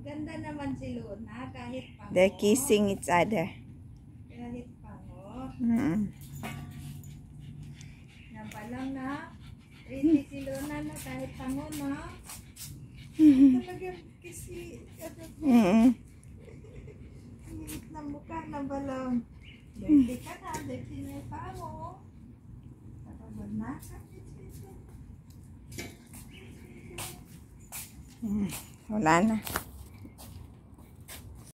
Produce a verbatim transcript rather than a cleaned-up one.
Maganda naman si Luna kahit pango. They're kissing each other. Kahit pango. Mm. Yan pa lang na. Pretty si Luna na kahit pango na. Talagang kisi. Mm. Hingit na mukha na balong. Dirty ka na. Dirty na yung paa mo. Kapagod na ka. Mm. Wala na.